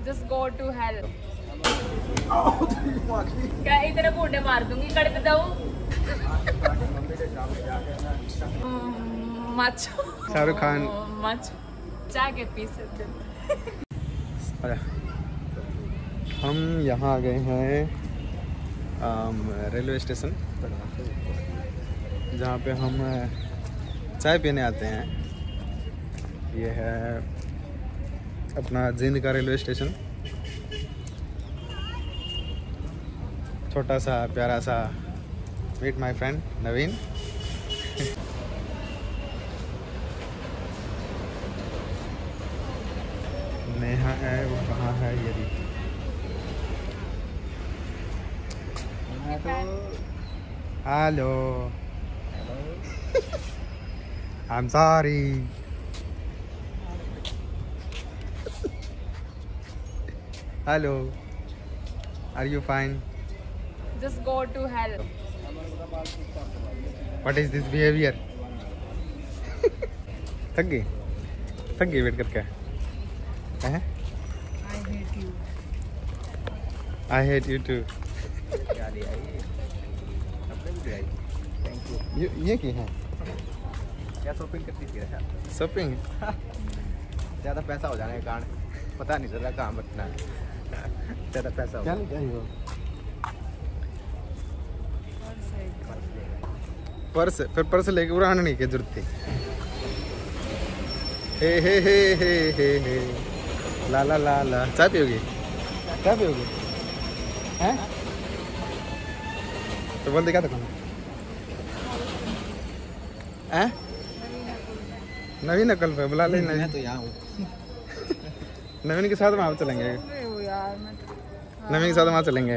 Just go to hell. क्या इतने बूढ़े मार दूंगी कड़क दऊ मच शाहरुख खान मच चाय के पीस हम यहाँ आ गए हैं रेलवे स्टेशन जहाँ पे हम चाय पीने आते हैं। ये है अपना जींद का रेलवे स्टेशन, छोटा सा प्यारा सा। Meet my friend Naveen. Neha है, वो कहाँ है? ये भी hello I am sorry. Hello are you fine? Just go to hell. What is this behavior? थक गई वेट करके हैं? I hate you. I hate you too. ये क्या है? क्या शॉपिंग करती थी? शॉपिंग ज़्यादा पैसा हो जाने के कारण पता नहीं चल रहा कहाँ बचना है। ज़्यादा पैसा हो क्या लेके आई हो? पर्स, फिर पर्स लेके उड़ाने नहीं की जरूरत थी। हे ला ला ला ला। चाय पियोगी? क्या पियोगी? हैं? तो बोल दे क्या दुकान है? नवीन अकल पे बुला ले। नवीन तो यहाँ हूँ। नवीन के साथ वहाँ चलेंगे। यार मैं नवीन के साथ वहाँ चलेंगे।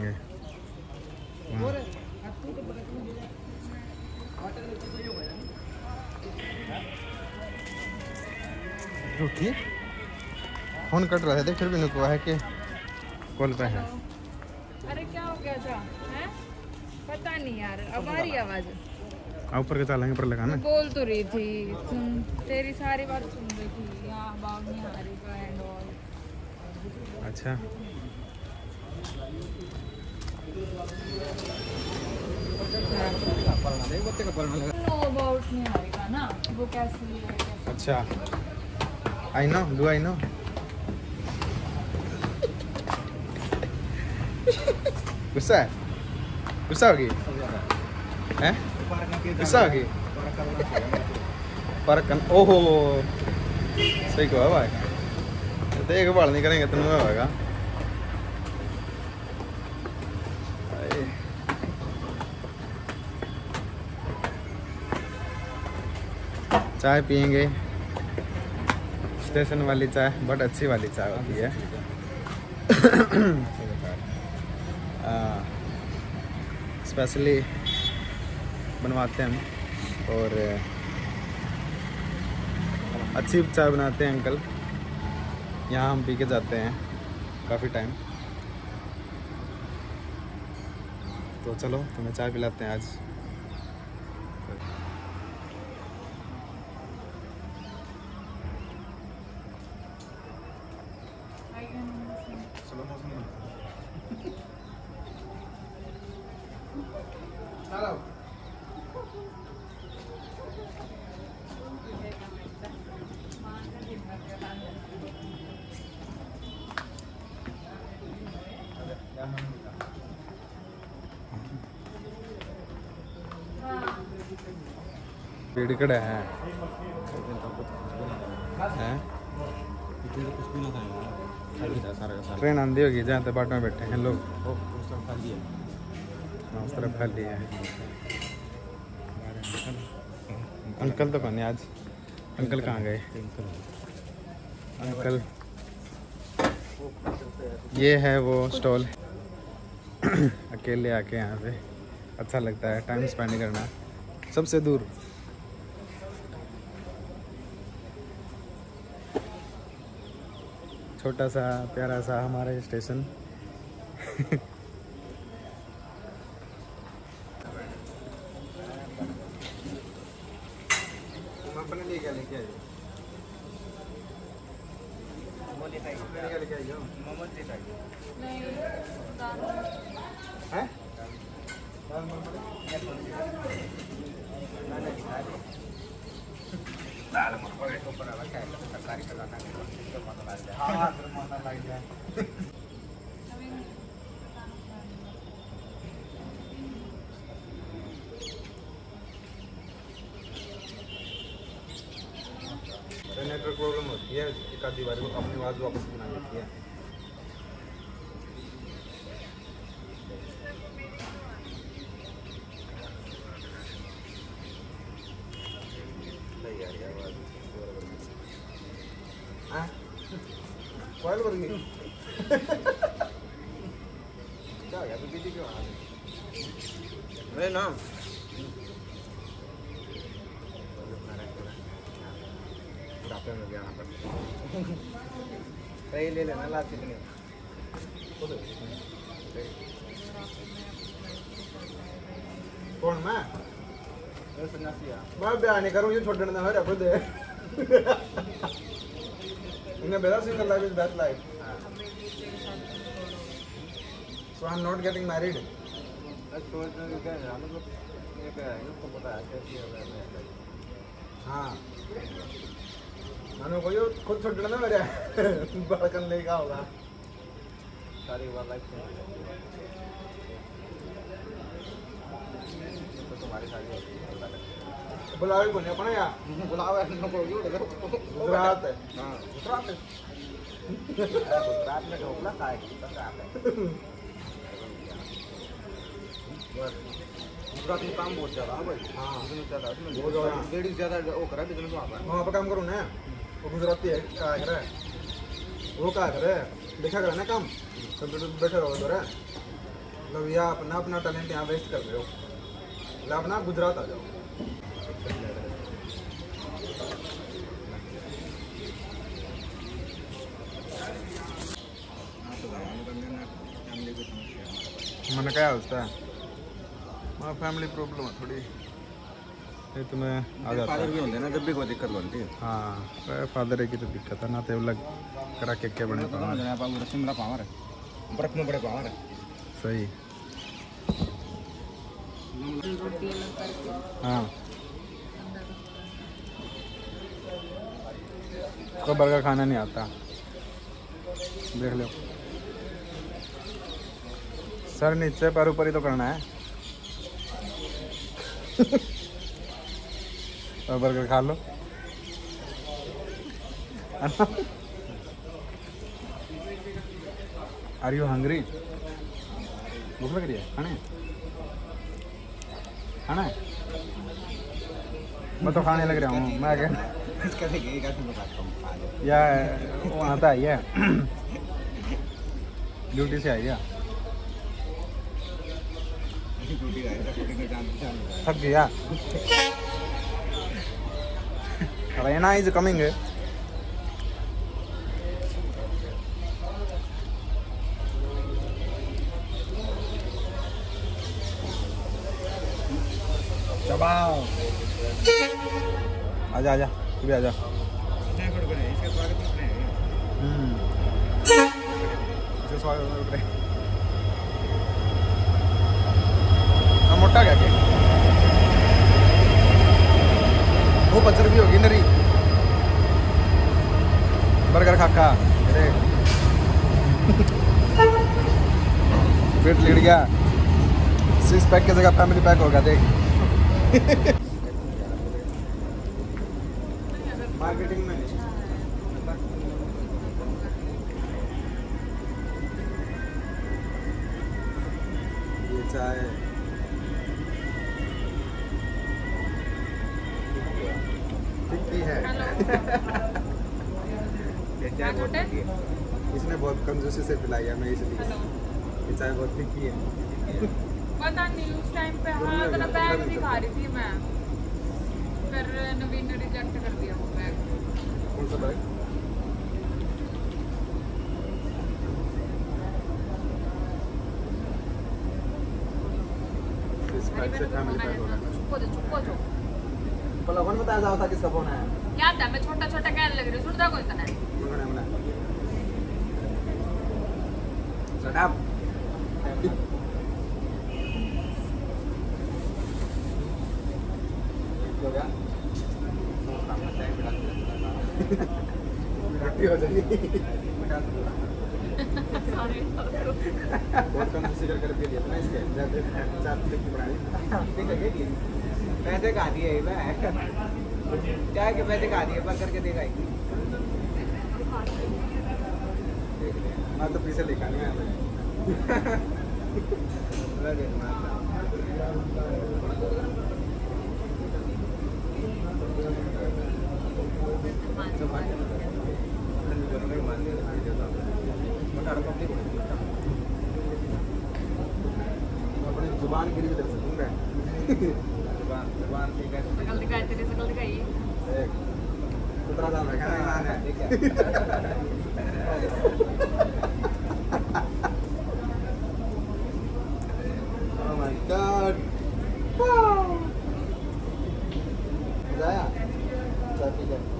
ठीक फोन कट रहा है, देख फिर भी नुकवा है कि कॉल पे है। अरे क्या हो गया था? हैं? पता नहीं यार, अब आ रही आवाज। ऊपर के चालेंगे पर लगाना। बोल तो रही थी, सुन तेरी सारी बात सुन रही थी। यहाँ बाग नहीं आ रही का एंड ऑल। अच्छा नो अबाउट नहीं आ रही का ना, वो कैसी है? अच्छा I know, do I know. गुस्सा होगी हैं? गुस्सा होगी पर ओहो सही कहा भाई। देख बाल नहीं करेंगे तो नहीं होगा। चाय पियेंगे, स्टेशन वाली चाय बहुत अच्छी वाली चाय होती है। स्पेशली बनवाते हैं हम और अच्छी चाय बनाते हैं अंकल। यहाँ हम पी के जाते हैं काफ़ी टाइम। तो चलो तुम्हें चाय पिलाते हैं आज। भीड़ कड़ा है ट्रेन आंधी होगी जहाँ तक बाट में बैठे हैं लोग। उस तरफ खाली है। अंकल तो कौन है आज? अंकल कहाँ गए? अंकल ये है वो स्टॉल। अकेले आके यहाँ पे अच्छा लगता है टाइम स्पेंड करना सबसे दूर। छोटा सा प्यारा सा हमारा स्टेशन। अपने लिए क्या लेके आए? मोमोज नहीं खाई नहीं दाल हैं? दाल मखनी के ऊपर अलग है तरकारी का गाना नहीं तो मजा लग जाए हाँ फिर मजा लग जाए। अभी नेटवर्क प्रॉब्लम होती है, एक आधी बार को अपनी आवाज़ वापस बना लेती है। नहीं यार ये आवाज हाँ कॉल कर गई क्या हो गया अभी बिजी क्यों आ अरे नाम बुढ़ापे में गया पर सही ले लेना लास्ट कितने कौन मैं सन्यासी है मैं बयान नहीं करूँ, ये छोड़ देना है खुद इन्हें बेटा single life is best life, so I am not getting married. सोच रहे क्या है मतलब ये क्या है इसको पता है कैसी है हाँ मैंने कोई खुद छोड़ देना मेरे बड़ा करने का होगा सारी बार लाइफ तो तुम्हारी सारी बुलावे को नहीं अपना यार बुलावा नको गुजरात है। हाँ गुजरात में ढोकला खाएगी गुजरात में काम बहुत ज़्यादा है भाई। हाँ बिजनेस ज़्यादा बहुत ज़्यादा। लेडीज ज़्यादा वो करा बिजनेस वहाँ पर वहाँ पर काम करूँ ना, वो गुजराती है क्या करे, वो क्या करे देखा करे ना काम, कंप्यूटर बैठे रहो तो रे मतलब यहाँ अपना अपना टैलेंट यहाँ वेस्ट कर रहे हो, मतलब अपना गुजरात आ जाओ। मैंने क्या होता है मैं फैमिली प्रॉब्लम है थोड़ी, ये तुम्हें आ जाता फादर है। भी होते हैं ना जब भी कोई दिक्कत बनती है हाँ फादर की तो दिक्कत है ना, तो अलग करा के बने पावर शिमला पावर है बर्फ में बड़े पावर है सही। रोटी अलग करके हाँ अंदर को बर्गर खाना नहीं आता, देख लो सर नीचे पर ऊपर ही तो करना है और बर्गर खा लो आर यू हंग्री, भूख लग रही है, खाने खाना है? मैं तो खाने लग रहा हूँ, मैं क्या या वो आता है ये ड्यूटी से आई क्या, थक गया। Rena is coming. चबाओ आजा आजा तू भी आजा। इसके स्वागत में उठ रहे मोटा क्या केक वो 5 रुपये होगी नरी बर्गर खाका अरे पेट लेट गया, 6 पैक की जगह फैमिली पैक होगा देख। मार्केटिंग में ये चाय टिक्की है इसने बहुत कंजूसी से पिलाई है मैं इसलिए, ये चाय बहुत टिक्की है। पता नहीं उस टाइम पे हाँ तो बैग भी खा रही थी मैं, फिर नवीन ने रिजेक्ट कर दिया वो बैग। कौन सा बैग? इस पैक से फैमिली पैक होगा। चुप हो पहले कौन बताया जाता किसका फोन है? क्या था मैं छोटा छोटा कहने लग रही हूँ, सुनता कोई था ना। मंगने सटाप रोटी हो जाएगी बहुत कम सिगर करके दिया था ना इसके चार प्लेट की बनाई पैसे खा दिए चाय के पैसे खा दिए पर करके देगा मैं तो पीछे लिखा नहीं है अपनी जुबान की भी दर्शक दूंगा जुबान ठीक है शकल दिखाई, तेरी शकल दिखाई। कुतरा दाम रखा है Oh my God! Wow! मजा आया? चल ठीक है।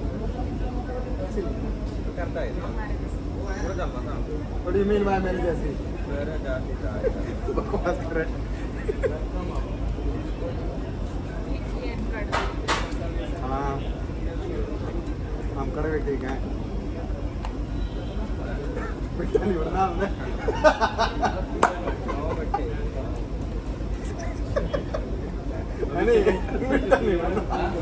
करता है पूरा चलता था What do you mean by मेरी जैसी? मेरे जाती था बकवास कर रहे हैं। ये कर दो। हाँ हम कड़वे ठीक हैं बेटा नहीं बनना हमने नहीं बेटा नहीं बनना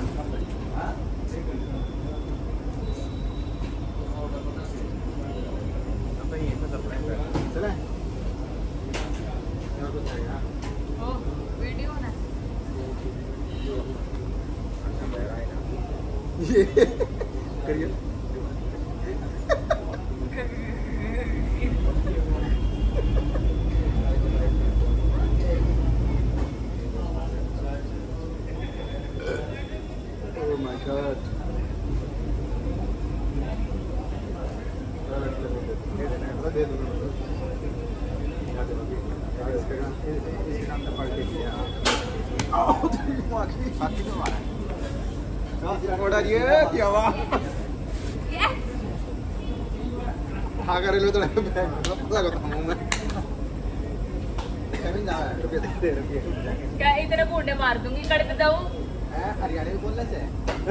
चले और कुछ रहेगा ओ वीडियो ना ये करिए Oh my God. दे दो इसके नाम से पार्टी किया क्या हुआ हाँ कर लो तो पता करता हूँ मैं रुपये क्या इतने घूंटे मार दूंगी कड़क दऊ हरियाणा में बोलने से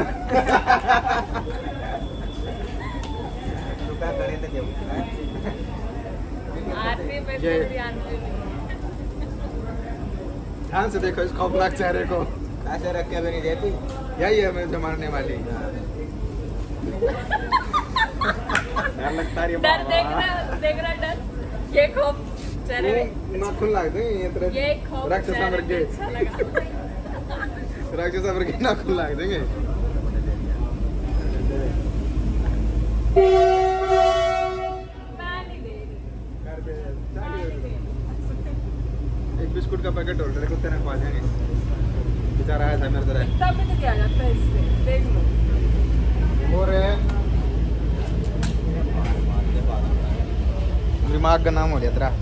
रुपया करे तो देव आरती पे ये- ध्यान दे। ध्यान से देखो इस खौफनाक चेहरे को ऐसे रख के भी नहीं देती यही है मुझे मारने वाली डर लगता है डर देख रहा डर ये खौफ चेहरे में नाखून लाग देंगे ये तेरे ये खौफ राक्षस चेहरे मर में के अच्छा लगा राक्षस मर के नाखून लाग देंगे मैं नहीं दे रही एक बिस्कुट का पैकेट और तेरे को तेरे खवा देंगे बेचारा आया था मेरे तरह तब भी तो क्या जाता है इससे देख लो और दिमाग का नाम हो गया तेरा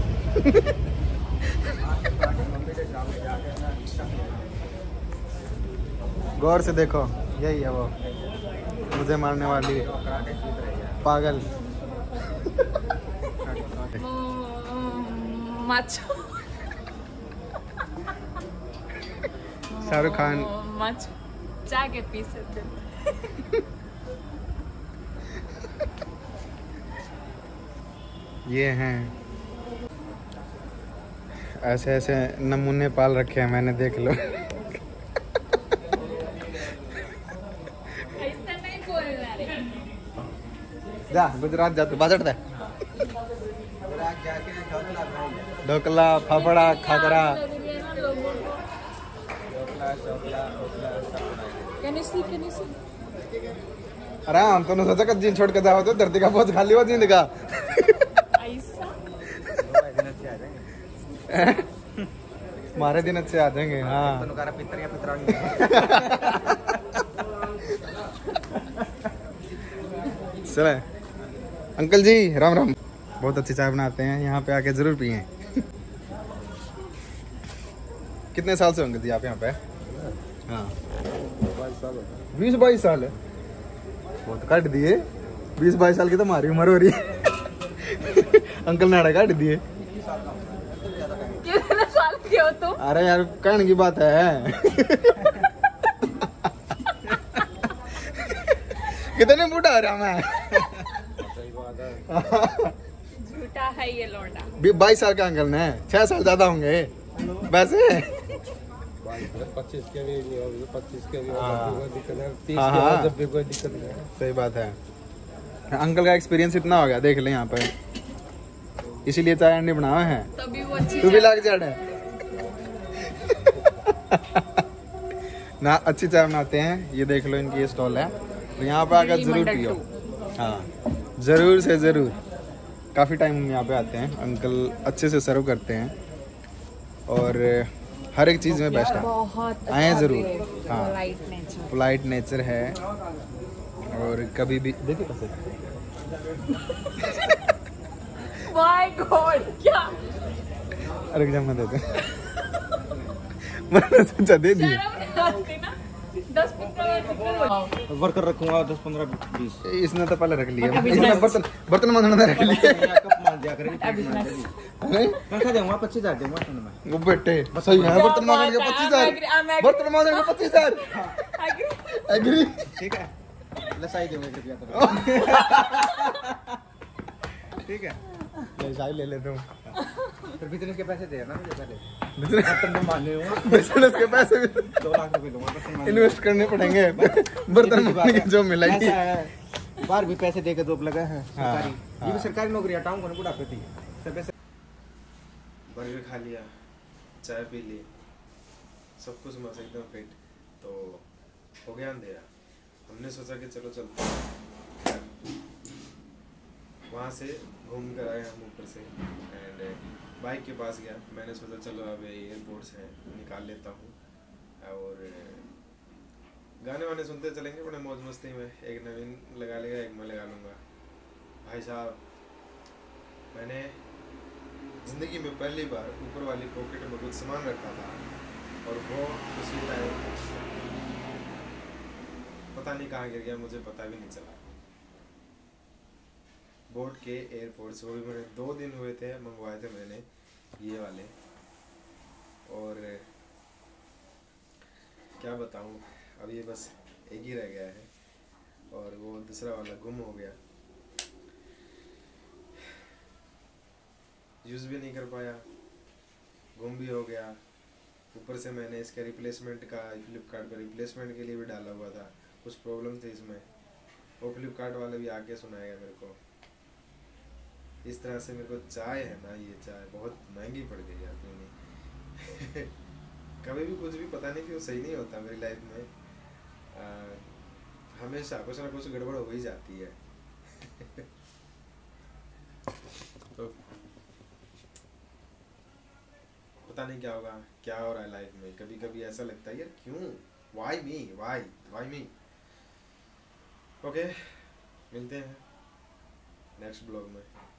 गौर से देखो यही है वो मुझे मारने वाली पागल माचो शाहरुख खान माचो चाय के पीस ये हैं ऐसे ऐसे नमूने पाल रखे हैं मैंने देख लो ऐसा नहीं बोलना रे जा गुजरात जा तू बाजट दे dhokla fafda khakhra Can you see? आराम तो सोचा कि जीन छोड़ के जाओ तो धरती का बोझ खाली हो जींद का ऐसा हमारे दिन अच्छे आ जाएंगे हाँ चले अंकल जी राम राम बहुत अच्छी चाय बनाते हैं यहाँ पे आके जरूर पिए कितने साल से अंकल जी आप यहाँ पे हाँ 20-22 साल है बहुत काट दिए 20-22 साल की तो हमारी उम्र हो रही है अंकल नाड़ा काट दिए साल का होगा, तो ज्यादा टाइम। कितने साल के हो तुम? अरे यार कहने की बात है। कितने बूढ़ा हो रहा मैं। सही बात है। झूठा है ये लौंडा। 22 साल का अंकल ने, 6 साल ज्यादा होंगे वैसे। 25 के भी नहीं होगी, 25 के भी हाँ। कोई दिक्कत है, 30 हाँ, के हाँ। बाद जब भी कोई दिक्कत नहीं है। सही बात है। अंकल का एक्सपीरियंस इतना हो गया, देख ले यहाँ पर, इसीलिए चाय अंडे बनाए हैं। तभी वो अच्छी तू भी लग जड़ है ना, अच्छी चाय बनाते हैं। ये देख लो, इनकी ये स्टॉल है, तो यहाँ पे आकर जरूर पियो। हाँ जरूर से जरूर, काफ़ी टाइम हम यहाँ पे आते हैं। अंकल अच्छे से सर्व करते हैं और हर एक चीज़ में बेस्ट है। बहुत आए अच्छा जरूर। भी, हाँ। polite nature। पोलाइट नेचर है और कभी भी देखिए कैसे। My God, क्या? अरे एग्जाम में देते मैंने सोचा दे दिए। शर्म नहीं आती ना? 10-15 वर्कर रखूंगा 10 15 20। इसने तो पहले रख लिया, इसने बर्तन मांजने में रख लिया। कप मान दिया करेंगे, प्लेट मान देंगे। नहीं पैसा दूंगा 25,000 दूंगा तुम्हें। वो बेटे सही है, बर्तन मांजने के 25,000, बर्तन मांजने के 25,000। एग्री। ठीक है, लसाई दूंगा 1 रुपया तो। ठीक है, चाय ले ले तुम। फिर बिजनेस के पैसे दे ना मुझे पहले। बिजनेस बर्तन में मान लूंगा, के पैसे भी 2 लाख रुपए दूंगा बर्तन मान। इन्वेस्ट करने पड़ेंगे, बर्तन मांजने के जो मिला ऐसा है, बाहर भी पैसे दे के जॉब लगा है हाँ, सरकारी। हाँ। ये भी सरकारी नौकरी हटाऊंगा ना बुढ़ापे थी सब पैसे। बर्गर खा लिया, चाय पी ली, सब कुछ मस्त एकदम फिट, तो हो गया अंधेरा। हमने सोचा कि चलो चलते हैं। वहाँ से घूम कर आए हम ऊपर से एंड बाइक के पास गया। मैंने सोचा चलो अब एयरपोर्ट से निकाल लेता हूँ और गाने वाने सुनते चलेंगे बड़े मौज मस्ती में। एक नवीन लगा लेगा, एक मैं लगा लूँगा। भाई साहब, मैंने ज़िंदगी में पहली बार ऊपर वाली पॉकेट में कुछ सामान रखा था और वो उसी टाइम पता नहीं कहाँ गिर गया, मुझे पता भी नहीं चला। बोट के एयरपोर्ट से, वो भी मैंने 2 दिन हुए थे, मंगवाए थे मैंने ये वाले, और क्या बताऊँ, अब ये बस एक ही रह गया है और वो दूसरा वाला गुम हो गया, यूज़ भी नहीं कर पाया, गुम भी हो गया। ऊपर से मैंने इसका रिप्लेसमेंट का फ्लिपकार्ट पर रिप्लेसमेंट के लिए भी डाला हुआ था, कुछ प्रॉब्लम थी इसमें, वो फ्लिपकार्ट वाले भी आके सुनाएगा मेरे को। इस तरह से मेरे को चाय है ना, ये चाय बहुत महंगी पड़ गई यार पीनी। कभी भी कुछ भी पता नहीं क्यों सही नहीं होता मेरी लाइफ में, हमेशा कुछ ना कुछ गड़बड़ हो ही जाती है। तो पता नहीं क्या होगा, क्या हो रहा है लाइफ में। कभी कभी ऐसा लगता है यार क्यों, वाई मी। ओके, मिलते हैं नेक्स्ट ब्लॉग में।